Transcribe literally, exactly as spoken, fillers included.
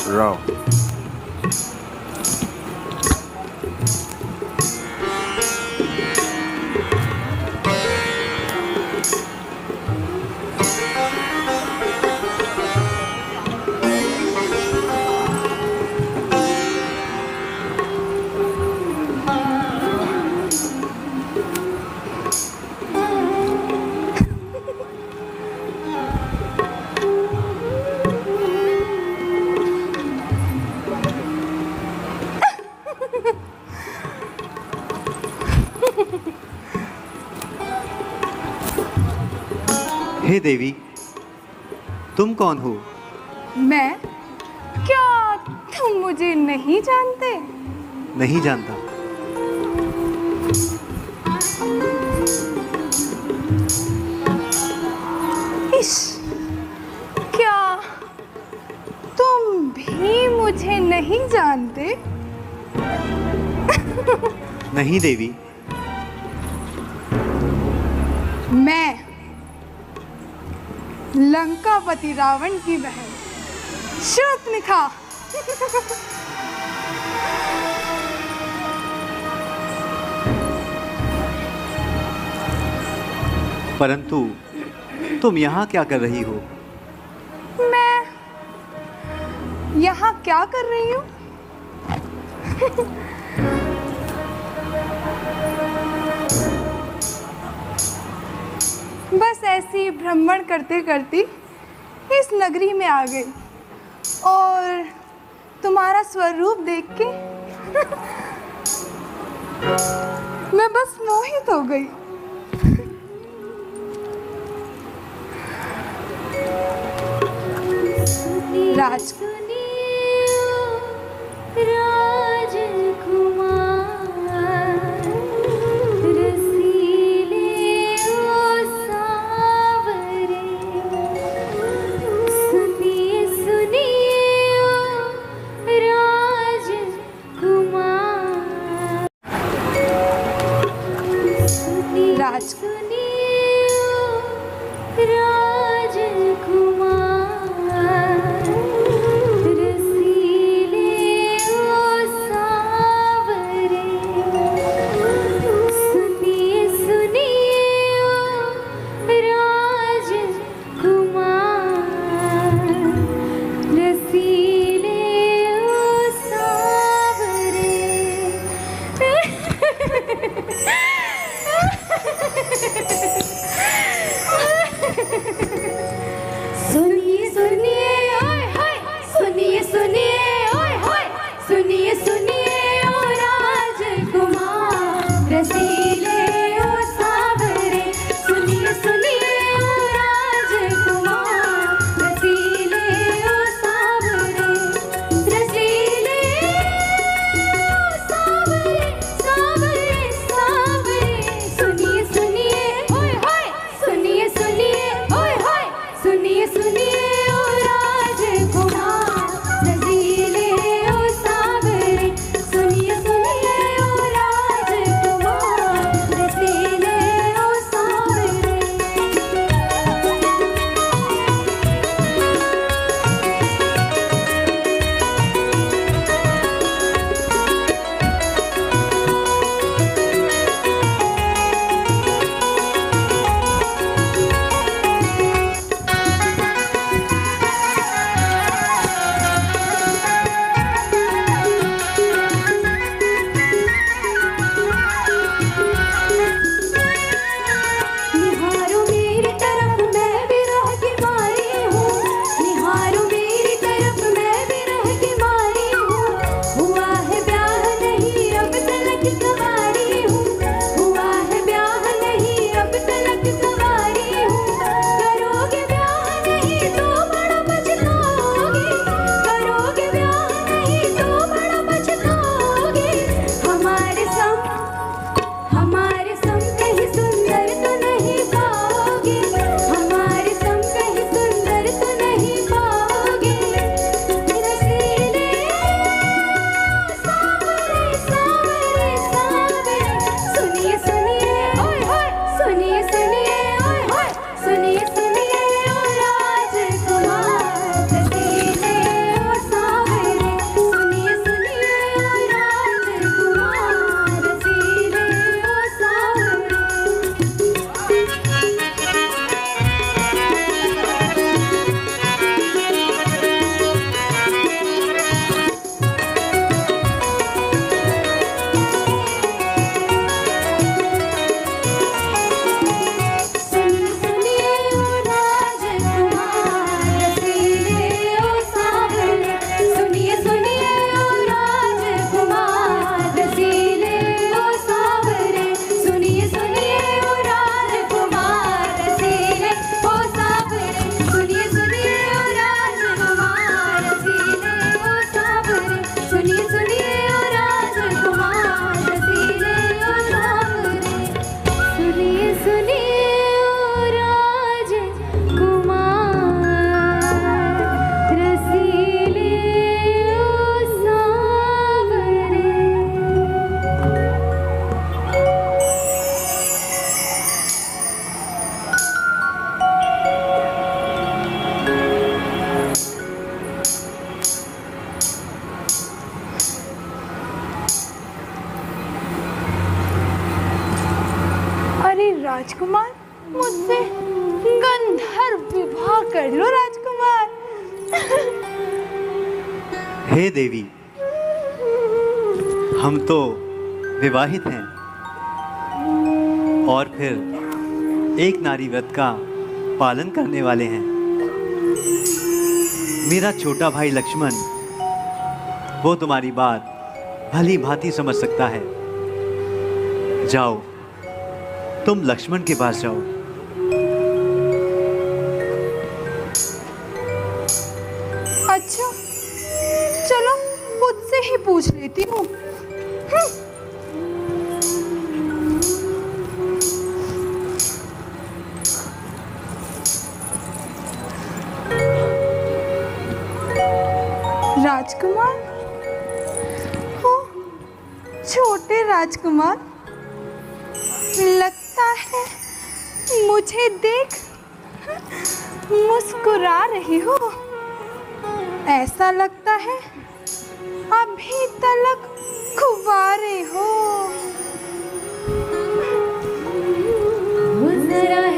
राव। हे देवी, तुम कौन हो? मैं? क्या तुम मुझे नहीं जानते? नहीं जानता। इश, क्या तुम भी मुझे नहीं जानते? नहीं देवी। मैं लंकापति रावण की बहन शूर्पणखा। परंतु तुम यहाँ क्या कर रही हो? मैं यहाँ क्या कर रही हूँ? बस ऐसे ही भ्रमण करते करते इस नगरी में आ गई और तुम्हारा स्वरूप देख के मैं बस मोहित हो गई। राज राजकुमार, मुझसे गंधर्व विवाह कर लो राजकुमार। हे देवी, हम तो विवाहित हैं और फिर एक नारी व्रत का पालन करने वाले हैं। मेरा छोटा भाई लक्ष्मण, वो तुम्हारी बात भली भांति समझ सकता है। जाओ, तुम लक्ष्मण के पास जाओ। अच्छा, चलो मुझसे ही पूछ लेती हूँ। राजकुमार, ओ छोटे राजकुमार, लगता है मुझे देख मुस्कुरा रही हो। ऐसा लगता है अभी तलक कुंवारे हो। वो जरा